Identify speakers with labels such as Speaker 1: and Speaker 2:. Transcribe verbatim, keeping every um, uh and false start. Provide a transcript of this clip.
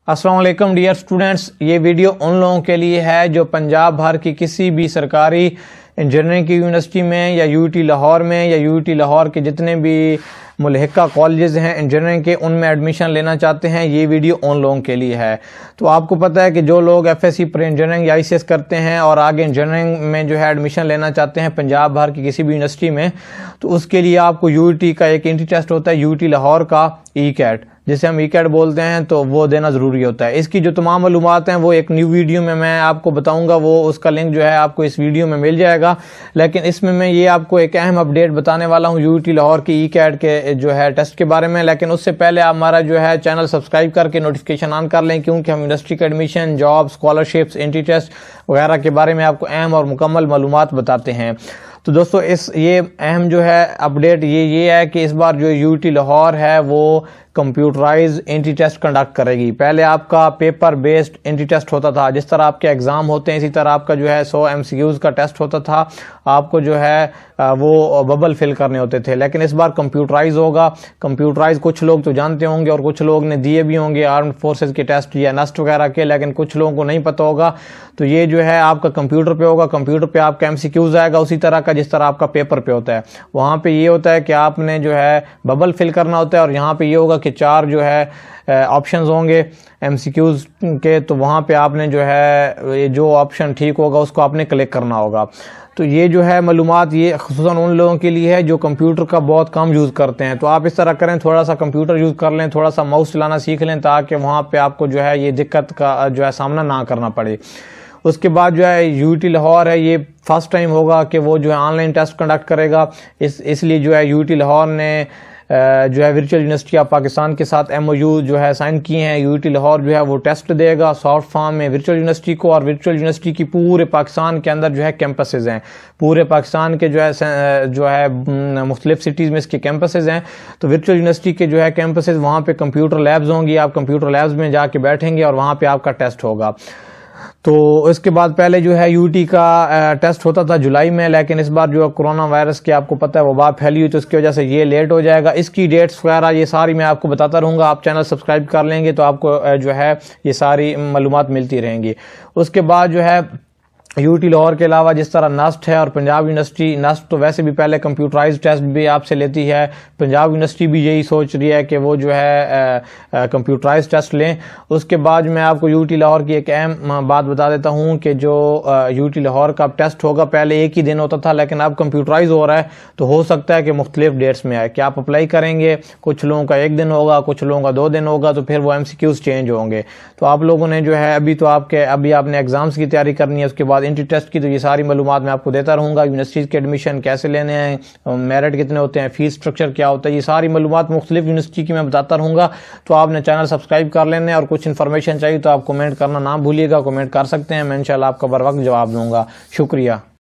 Speaker 1: अस्सलाम वालेकुम dear students, ये वीडियो उन लोगों के लिए है जो पंजाब भर की किसी भी सरकारी इंजीनियरिंग की यूनिवर्सिटी में या यूईटी लाहौर में या यूईटी लाहौर के जितने भी मुल्हिका कॉलेजेस हैं इंजीनियरिंग के, उनमें एडमिशन लेना चाहते हैं। ये वीडियो उन लोगों के लिए है। तो आपको पता है कि जो लोग एफएससी प्री इंजीनियरिंग या आईसीएस करते हैं और आगे इंजीनियरिंग में जो है एडमिशन लेना चाहते हैं पंजाब भर की किसी भी यूनिवर्सिटी में, तो उसके लिए आपको यूईटी का एक एंट्री टेस्ट होता है, यूईटी लाहौर का ई कैट, जिसे हम ई कैट बोलते हैं, तो वो देना ज़रूरी होता है। इसकी जो तमाम मालूमात हैं वो एक न्यू वीडियो में मैं आपको बताऊंगा, वो उसका लिंक जो है आपको इस वीडियो में मिल जाएगा। लेकिन इसमें मैं ये आपको एक अहम अपडेट बताने वाला हूँ यूईटी लाहौर की ई कैट के जो है टेस्ट के बारे में। लेकिन उससे पहले आप हमारा जो है चैनल सब्सक्राइब करके नोटिफिकेशन ऑन कर लें, क्योंकि हम यूनिवर्सिटी के admission, job, scholarships, entry test वगैरह के बारे में आपको अहम और मुकम्मल मालूमात बताते हैं। तो दोस्तों, इस ये अहम जो है अपडेट ये ये है कि इस बार जो यूईटी लाहौर है वो कंप्यूटराइज्ड एंट्री टेस्ट कंडक्ट करेगी। पहले आपका पेपर बेस्ड एंट्री टेस्ट होता था, जिस तरह आपके एग्जाम होते हैं इसी तरह आपका जो है सौ एमसीक्यूज का टेस्ट होता था, आपको जो है वो बबल फिल करने होते थे। लेकिन इस बार कंप्यूटराइज होगा। कंप्यूटराइज कुछ लोग तो जानते होंगे और कुछ लोग ने दिए भी होंगे आर्म फोर्सेज के टेस्ट या नस्ट वगैरह के, लेकिन कुछ लोगों को नहीं पता होगा। तो ये जो है आपका कंप्यूटर पे होगा, कंप्यूटर पे आपका एमसीक्यूज आएगा उसी तरह का जिस तरह आपका पेपर पे होता है। वहां पे ये होता है कि आपने जो है बबल फिल करना होता है और यहाँ पे ये होगा कि चार जो है ऑप्शंस होंगे एमसीक्यूज के, तो वहां पे आपने जो है ये जो ऑप्शन ठीक होगा उसको आपने क्लिक करना होगा। तो ये जो है मालूमात ये खुसूसन उन लोगों के लिए है जो कंप्यूटर का बहुत कम यूज़ करते हैं। तो आप इस तरह करें, थोड़ा सा कंप्यूटर यूज़ कर लें, थोड़ा सा माउस चलाना सीख लें, ताकि वहाँ पे आपको जो है ये दिक्कत का जो है सामना ना करना पड़े। उसके बाद जो है यूईटी लाहौर है, ये फर्स्ट टाइम होगा कि वो जो है ऑनलाइन टेस्ट कंडक्ट करेगा। इस इसलिए जो है यूईटी लाहौर ने जो है वर्चुअल यूनिवर्सिटी ऑफ पाकिस्तान के साथ एमओयू जो है साइन किए हैं। यूईटी लाहौर जो है वो टेस्ट देगा सॉफ्ट फॉर्म में वर्चुअल यूनिवर्सिटी को, और वर्चुअल यूनिवर्सिटी की पूरे पाकिस्तान के अंदर जो है कैंपसेज हैं, पूरे पाकिस्तान के जो है जो है मुख्तलिफ सिटीज़ में इसके कैंपसेज हैं। तो वर्चुअल यूनिवर्सिटी के जो है कैंपसेज, वहाँ पे कंप्यूटर लैब्स होंगी, आप कंप्यूटर लैब्स में जाके बैठेंगे और वहाँ पे आपका टेस्ट होगा। तो इसके बाद पहले जो है यूईटी का टेस्ट होता था जुलाई में, लेकिन इस बार जो है कोरोना वायरस की आपको पता है वबा फैली हुई, तो इसकी वजह से ये लेट हो जाएगा। इसकी डेट्स वगैरह ये सारी मैं आपको बताता रहूँगा। आप चैनल सब्सक्राइब कर लेंगे तो आपको जो है ये सारी मालूमात मिलती रहेंगी। उसके बाद जो है यूईटी लाहौर के अलावा जिस तरह नस्ट है और पंजाब यूनिवर्सिटी, नस्ट तो वैसे भी पहले कंप्यूटराइज टेस्ट भी आपसे लेती है, पंजाब यूनिवर्सिटी भी यही सोच रही है कि वो जो है कंप्यूटराइज टेस्ट लें। उसके बाद मैं आपको यूईटी लाहौर की एक अहम बात बता देता हूँ कि जो यूईटी लाहौर का टेस्ट होगा पहले एक ही दिन होता था, लेकिन अब कंप्यूटराइज हो रहा है, तो हो सकता है कि मुख्तलिफ डेट्स में आए। कि आप अप्लाई करेंगे, कुछ लोगों का एक दिन होगा, कुछ लोगों का दो दिन होगा, तो फिर वो एमसीक्यूज चेंज होंगे। तो आप लोगों ने जो है अभी तो आपके अभी आपने एग्जाम्स की तैयारी करनी है, उसके बाद एंट्री टेस्ट की, तो ये सारी मालूमात मैं आपको देता रहूंगा। यूनिवर्सिटीज के एडमिशन कैसे लेने हैं, मेरिट कितने होते हैं, फीस स्ट्रक्चर क्या होता है, ये सारी मालूमात मुख्तलिफ यूनिवर्सिटी की मैं बताता रहूंगा। तो आपने चैनल सब्सक्राइब कर लेने, और कुछ इन्फॉर्मेशन चाहिए तो आप कमेंट करना ना भूलिएगा, कमेंट कर सकते हैं, मैं इंशाल्लाह आपका बर वक्त जवाब दूंगा। शुक्रिया।